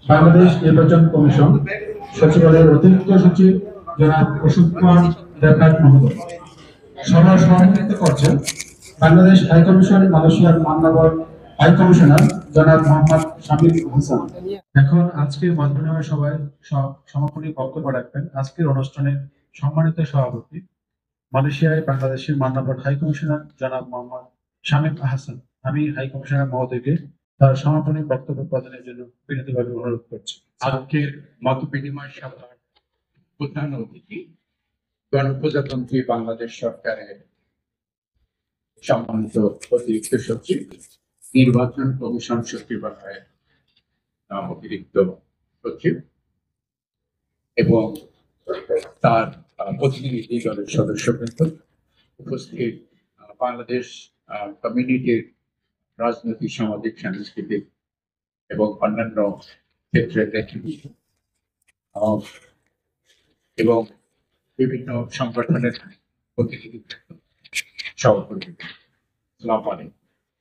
বাংলাদেশ নির্বাচন কমিশন সচিবালয়ের অতিরিক্ত সচিব জনাব অশোক কুমার দেবনাথ মহোদয়। সভার সভাপতিত্ব করছেন বাংলাদেশ হাইকমিশন মালয়েশিয়ার মান্নাবর হাইকমিশনার জনাব মোহাম্মদ শামীম হাসান। এখন আজকের মন্ত্রণালয় সভায় সমাপনী বক্তব্য রাখবেন আজকের অনুষ্ঠানের সম্মানিত সভাপতি মালয়েশিয়ায় বাংলাদেশের মান্নাবর হাইকমিশনার জনাব মোহাম্মদ শামীম হাসান। আমি হাইকমিশনার মহোদয়কে তার সমাপনী বক্তব্য প্রদানের জন্য বিনীতভাবে অনুরোধ করছি। আজকের মত বিনিময় সভার প্রধান অতিথি গণপ্রজাতন্ত্রী বাংলাদেশ সরকারের সম্মানিত অতিরিক্ত সচিব, নির্বাচন কমিশন সচিবালয়ের অতিরিক্ত সচিব এবং তার প্রতিনিধি দলের সদস্যবৃন্দ, উপস্থিত বাংলাদেশ কমিউনিটির রাজনৈতিক, সামাজিক, সাংস্কৃতিক এবং অন্যান্য ক্ষেত্রের নেতৃবৃন্দ এবং বিভিন্ন সংগঠনের প্রতিনিধিবৃন্দ, সহকর্মীবৃন্দ, আসসালামু আলাইকুম।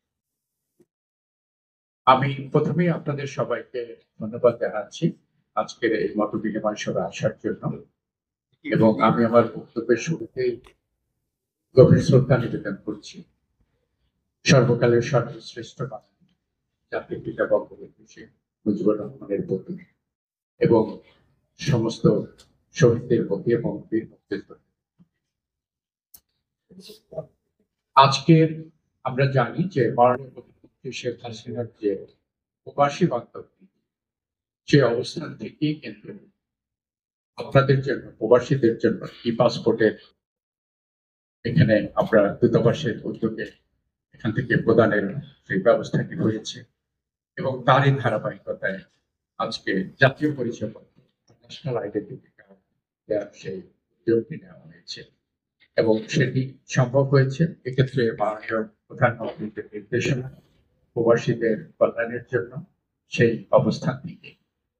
আমি প্রথমেই আপনাদের সবাইকে ধন্যবাদ জানাচ্ছি আজকের এই মত বিনিময় সভায় আসার জন্য, এবং আমি আমার বক্তব্যের শুরুতেই গভীর শ্রদ্ধা নিবেদন করছি সর্বকালের সর্বশ্রেষ্ঠ বাঙালি জাতির পিতা বঙ্গবন্ধু শেখ মুজিবুর রহমানের প্রতি এবং সমস্ত শহীদদের প্রতি এবং বীর মুক্তিযোদ্ধাদের। আজকের আমরা জানি যে মাননীয় প্রধানমন্ত্রী শেখ হাসিনার যে প্রবাসী বান্ধবী, সে অবস্থান থেকেই কিন্তু আপনাদের জন্য, প্রবাসীদের জন্য ই পাসপোর্টের এখানে আমরা দূতাবাসের উদ্যোগে এখান থেকে প্রদানের সেই ব্যবস্থাটি হয়েছে, এবং তারই ধারাবাহিকতায় আজকে জাতীয় পরিচয়পত্র, ন্যাশনাল আইডেন্টিটি কার্ড দেওয়ার সেই উদ্যোগটি নেওয়া হয়েছে, এবং সেটি সম্ভব হয়েছে এক্ষেত্রে মাননীয় প্রধানমন্ত্রীর নির্দেশনা, প্রবাসীদের কল্যাণের জন্য সেই অবস্থান থেকে।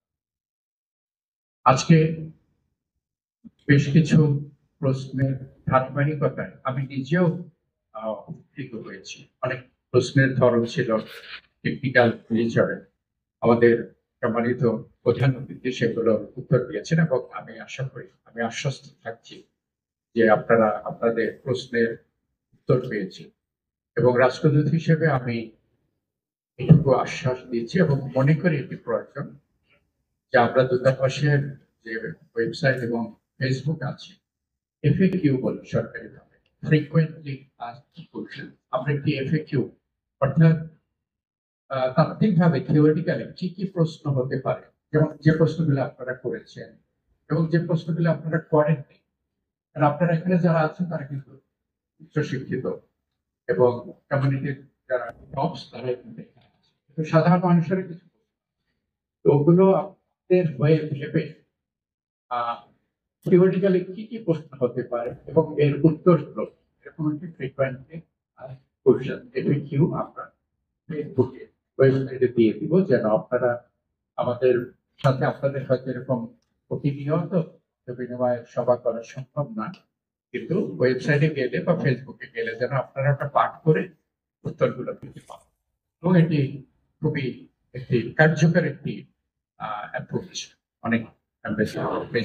আজকে বেশ কিছু প্রশ্নের ধারাবাহিকতায় আমি নিজেও উপকৃত হয়েছি। অনেক প্রশ্নের ধরন ছিল টেকনিক্যাল নেচারের, আমাদের সম্মানিত প্রধান অতিথি সেগুলোর উত্তর দিয়েছেন, এবং আমি আশা করি, আমি আশ্বস্ত থাকছি যে আপনারা আপনাদের প্রশ্নের উত্তর পেয়েছি, এবং রাষ্ট্রদূত হিসেবে আমি এটুকু আশ্বাস দিচ্ছি এবং মনে করি এটি প্রয়োজন যে আমরা দূতাবাসের যে ওয়েবসাইট এবং ফেসবুক আছে, এফএকিউ বলে সরকারিভাবে, ফ্রিকুয়েন্টলি আস্কড কোশ্চেন, আমরা একটি এফএকিউ অর্থাৎ তাত্ত্বিকভাবে থিওরিটিক্যালি কি কি প্রশ্ন হতে পারে, যেমন যে প্রশ্নগুলো আপনারা করেছেন এবং যে প্রশ্নগুলো আপনারা করেননি, কারণ আপনারা এখানে যারা আছেন তারা কিন্তু উচ্চশিক্ষিত এবং কমিউনিটির যারা টপস তারা এখানে আছে, কিন্তু সাধারণ মানুষের কিছু তো ওগুলো আপনাদের হয়ে ভেবে থিওরিটিক্যালি কি কি প্রশ্ন হতে পারে এবং এর উত্তরগুলো এরকম একটি ফ্রিকোয়েন্টলি কোশ্চেন এফএকিউ আমরা ফেসবুকে ওয়েবসাইটে দিয়ে দিব, যেন আপনারা আমাদের সাথে, আপনাদের হয়তো এরকম প্রতিনিয়ত বিনিময় সভা করা সম্ভব না, কিন্তু ওয়েবসাইটে গেলে বা ফেসবুকে গেলে যেন আপনারা ওটা পাঠ করে উত্তরগুলো দিতে পারেন, এবং এটি খুবই একটি কার্যকর একটি অ্যাপ্রোচ, অনেক থাকবে।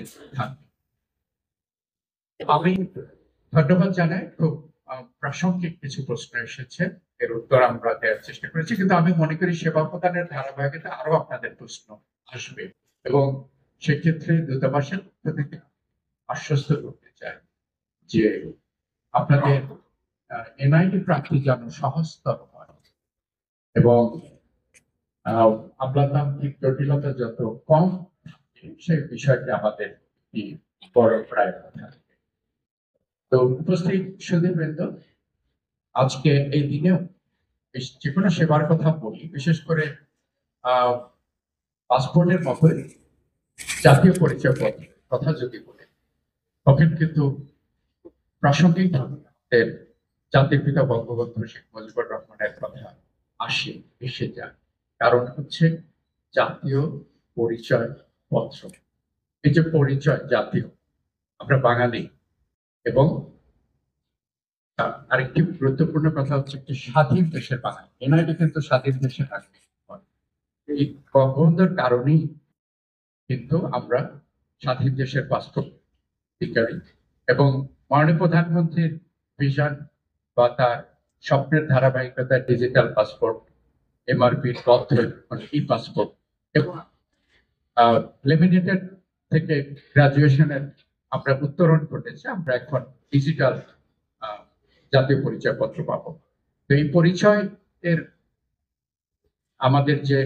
আমি ধন্যবাদ জানাই, খুব প্রাসঙ্গিক কিছু প্রশ্ন এসেছে, এর উত্তর আমরা দেওয়ার চেষ্টা করেছি, কিন্তু আমি মনে করি সেবা প্রদানের ধারাবাহিকতা আরো আপনাদের প্রশ্ন আসবে, এবং সেক্ষেত্রে দূতাবাসের পক্ষ থেকে আশ্বস্ত করতে চাই যে আপনাদের এনআইডি প্রাপ্তি যেন সহজতর হয় এবং আমলাতান্ত্রিক জটিলতা যত কম থাকে, সেই বিষয়টি আমাদের একটি বড় প্রায়োরিটি থাকবে। তো উপস্থিত সুধীবৃন্দ, আজকে এই দিনেও যে কোনো সেবার কথা বলি, বিশেষ করে পাসপোর্টের মতোই জাতীয় পরিচয়পত্রের কথা যদি বলি, তখন কিন্তু প্রাসঙ্গিক আমাদের জাতির পিতা বঙ্গবন্ধু শেখ মুজিবুর রহমানের কথা এসে যায়, কারণ হচ্ছে জাতীয় পরিচয় পত্র। এই যে পরিচয় জাতীয়, আমরা বাঙালি, এবং আরেকটি গুরুত্বপূর্ণ কথা হচ্ছে একটি স্বাধীন দেশের বাঙালি, এনআইডি কিন্তু স্বাধীন দেশে থাকবে। এই বঙ্গবন্ধুর কারণেই কিন্তু আমরা স্বাধীন দেশের পাসপোর্ট অধিকারী এবং মাননীয় প্রধানমন্ত্রীর ভিশন বা তার স্বপ্নের ধারাবাহিকতা ডিজিটাল পাসপোর্ট, এমআরপির তথ্য ই পাসপোর্ট এবং লেমিনেটেড থেকে গ্রাজুয়েশনের আমরা উত্তরণ ঘটেছে। আমরা এখন ডিজিটাল জাতীয় পরিচয়পত্র পাবো। তো এই পরিচয় এর আমাদের যে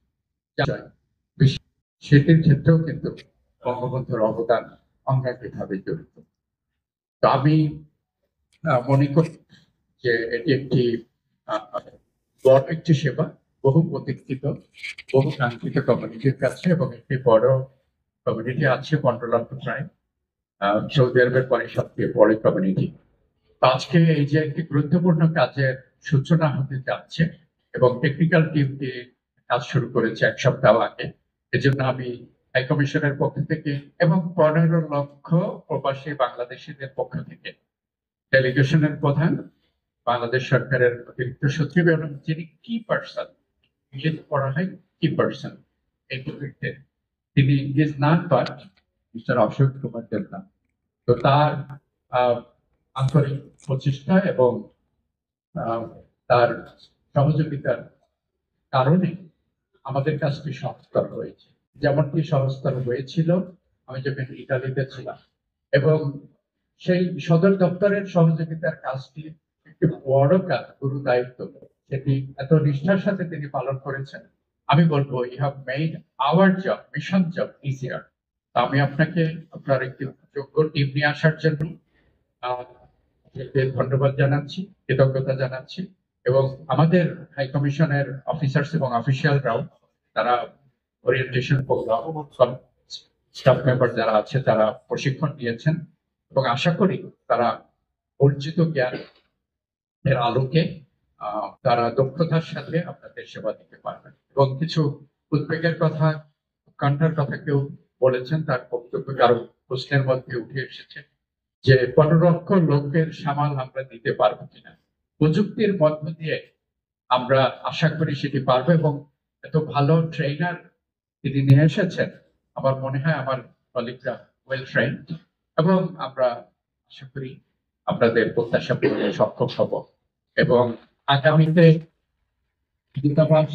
সেটির ক্ষেত্রেও কিন্তু বঙ্গবন্ধুর অবদান অঙ্গাঙ্গিভাবে জড়িত। তো আমি মনে করি যে এটি একটি বড় একটি সেবা, বহু প্রতীক্ষিত, বহু কাঙ্ক্ষিত কমিউনিটির কাছে, এবং একটি বড় কমিউনিটি আছে 15 লক্ষ প্রায়, সৌদি আরবের পরে সবচেয়ে বড় কমিউনিটি। আজকে এই যে একটি গুরুত্বপূর্ণ কাজের সূচনা হতে যাচ্ছে এবং টেকনিক্যাল টিমটি কাজ শুরু করেছে 1 সপ্তাহ আগে, এজন্য আমি হাই কমিশনের পক্ষ থেকে এবং 15 লক্ষ প্রবাসী বাংলাদেশিদের পক্ষ থেকে ডেলিগেশনের প্রধান, বাংলাদেশ সরকারের অতিরিক্ত সচিব এবং যিনি কি পার্সন, ইংলিশ পড়া হয় কি পার্সন, এই টপিকতে তিনি is not but mister Ashok Kumar দেবনা। তো তার আন্তরিক প্রচেষ্টা এবং তার সহযোগিতার কারণে আমাদের কাজটি সহজতর হয়েছে, যেমনটি সহজতর হয়েছিল আমি যখন ইতালিতে ছিলাম। এবং সেই সদর দপ্তরের সহযোগিতার কাজটি একটি বড় কাজ, গুরু দায়িত্ব, সেটি এত নিষ্ঠার সাথে তিনি পালন করেছেন। আমি বলবো you have made our job, mission job easier. আমি আপনাকে আপনার একটি যোগ্য টিম নিয়ে আসার জন্য ধন্যবাদ জানাচ্ছি, কৃতজ্ঞতা জানাচ্ছি। এবং আমাদের হাই কমিশনের অফিসার্স এবং অফিসিয়ালরাও তারা ওরিয়েন্টেশন প্রোগ্রাম, স্টাফ মেম্বার যারা আছে তারা প্রশিক্ষণ নিয়েছেন এবং আশা করি তারা অর্জিত জ্ঞান এর আলোকে তারা দক্ষতার সাথে আপনাদের সেবা দিতে পারবেন। এবং কিছু উদ্বেগের কথা, উৎকণ্ঠার কথা কেউ বলেছেন, তার বক্তব্য কারো প্রশ্নের মধ্যে উঠে এসেছে যে 15 লক্ষ লোকের সামাল আমরা দিতে পারবো কিনা। প্রযুক্তির মধ্য দিয়ে আমরা আশা করি সেটি পারবো এবং এত ভালো ট্রেনার তিনি নিয়ে এসেছেন। আমার মনে হয় আমার কলিগরা ওয়েল ট্রেন্ড এবং আমরা আশা করি আপনাদের প্রত্যাশা পূরণে সক্ষম হব। এবং আগামীতে দূতাবাস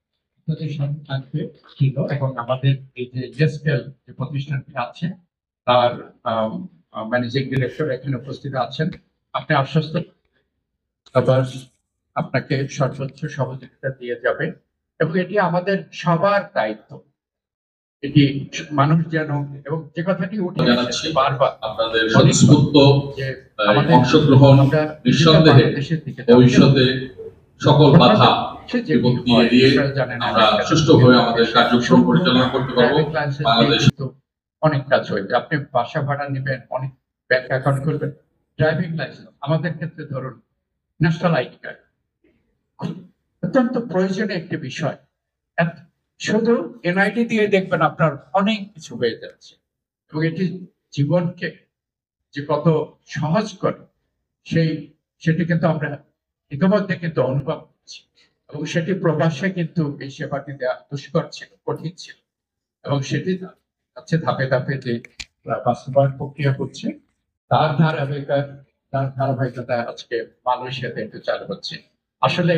থাকবে ছিল এবং আমাদের এই যে জেসকেল যে প্রতিষ্ঠানটি আছে তার ম্যানেজিং ডিরেক্টর এখানে উপস্থিত আছেন। আপনি আশ্বস্ত, আবার আপনাকে সর্বোচ্চ সহযোগিতা দিয়ে যাবে এবং এটি আমাদের সবার দায়িত্ব। এটি মানুষ যেন, এবং যে কথাটি উঠে জানাচ্ছি বারবার আপনাদের স্বতঃস্ফূর্ত যে অংশগ্রহণ নিঃসন্দেহে ভবিষ্যতে সকল বাধা বিপত্তি এড়িয়ে আমরা সুষ্ঠুভাবে আমাদের কার্যক্রম পরিচালনা করতে পারবো। বাংলাদেশ অনেক কাজ হয়েছে, আপনি বাসা ভাড়া নেবেন, অনেক ব্যাংক অ্যাকাউন্ট করবেন, ড্রাইভিং লাইসেন্স, আমাদের ক্ষেত্রে ধরুন ন্যাশনাল আইডি কার্ড অত্যন্ত প্রয়োজনীয় একটি বিষয়। শুধু এনআইডি দিয়ে দেখবেন আপনার অনেক কিছু হয়ে যাচ্ছে এবং এটি জীবনকে যে কত সহজ করে সেটি কিন্তু আমরা ইতিমধ্যে কিন্তু অনুভব করছি এবং সেটি প্রবাসে কিন্তু এই সেবাটি দেওয়া দুষ্কর ছিল, কঠিন ছিল এবং সেটি হচ্ছে ধাপে ধাপে যে বাস্তবায়ন প্রক্রিয়া করছে তার ধারাবাহিকতা আজকে মালয়েশিয়াতে একটু চালু হচ্ছে। আসলে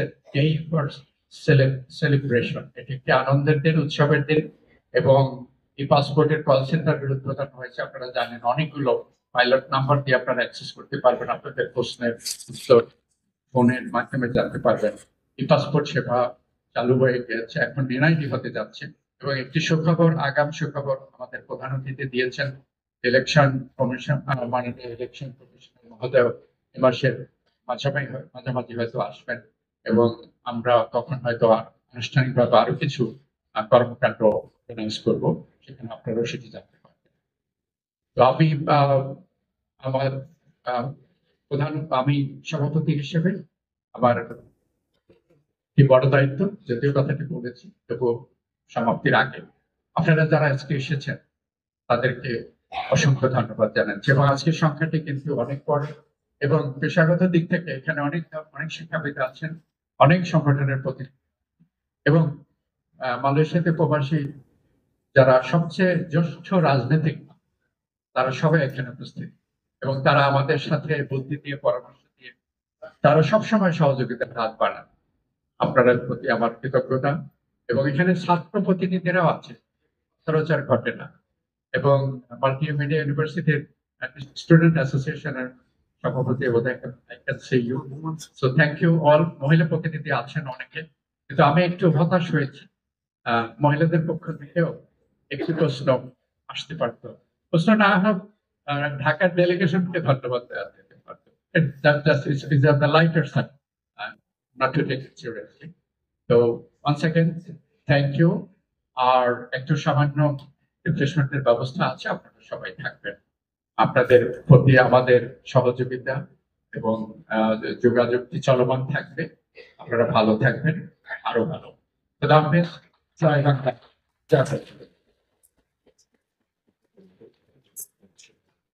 সেলিব্রেশন, এটি একটি আনন্দের দিন, উৎসবের দিন। এবং এই পাসপোর্টের কল সেন্টার উদ্বোধন হয়েছে, আপনারা জানেন অনেকগুলো পাইলট নাম্বার দিয়ে আপনারা অ্যাক্সেস করতে পারবেন, আপনাদের প্রশ্নের উত্তর ফোনের মাধ্যমে জানতে পারবেন। এই পাসপোর্ট সেবা চালু হয়ে গেছে, এখন এনআইডি হতে যাচ্ছে। এবং একটি সুখবর, আগাম সুখবর আমাদের প্রধান অতিথি দিয়েছেন, ইলেকশন কমিশন মাননীয় ইলেকশন কমিশনার মহোদয় এ মাসের মাঝামাঝি হয়তো আসবেন এবং আমরা তখন হয়তো আনুষ্ঠানিকভাবে আরো কিছু কর্মকাণ্ড অর্গানাইজ করবো, সেখানে আপনারাও সেটি জানতে পারবেন। তো আমি আমার আমি সভাপতি হিসেবে আমার কি বড় দায়িত্ব, যদিও কথাটি বলেছি তবু সমাপ্তির আগে আপনারা যারা আজকে এসেছেন তাদেরকে অসংখ্য ধন্যবাদ জানাচ্ছি। এবং আজকের সংখ্যাটি কিন্তু অনেক বড় এবং পেশাগত দিক থেকে এখানে অনেক শিক্ষাবিদ আছেন, অনেক সংগঠনের প্রতি এবং মালয়েশিয়াতে প্রবাসী যারা সবচেয়ে জ্যেষ্ঠ রাজনীতিক, তারা সবাই এখানে উপস্থিত এবং তারা আমাদের সাথে বুদ্ধি দিয়ে পরামর্শ দিয়ে তারা সবসময় সহযোগিতার হাত বাড়ান। আপনাদের প্রতি আমার কৃতজ্ঞতা। এবং এখানে ছাত্র প্রতিনিধিরাও আছে, প্রচার ঘটে না, এবং মাল্টিমিডিয়া ইউনিভার্সিটির স্টুডেন্ট অ্যাসোসিয়েশনের সভাপতি সো থ্যাংক ইউ অল। মহিলা প্রতিনিধি আছেন অনেকে, কিন্তু আমি একটু হতাশ হয়েছি, মহিলাদের পক্ষ থেকেও একটু প্রশ্ন আসতে পারত। প্রশ্ন না হোক, ঢাকার ডেলিগেশনকে ধন্যবাদ দেওয়া যেতে পারত। Not to take it seriously. So once again, thank you. আর একটু সামান্য রিফ্রেশমেন্টের ব্যবস্থা আছে, আপনারা সবাই থাকবেন। আপনাদের প্রতি আমাদের সহযোগিতা এবং যোগাযোগটি চলমান থাকবে। আপনারা ভালো থাকবেন, আরো ভালো। খোদা হাফেজ। জয় বাংলা। জয় বাংলা।